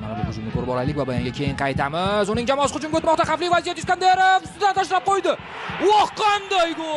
Mana bu hujumni ko'rib olaylik va bayonga keyin qaytamiz. Uning jamoasi hujumga o'tmoqda. Xavfli vaziyat Iskandarov ustidan tashlab qo'ydi. Voh, qanday gol!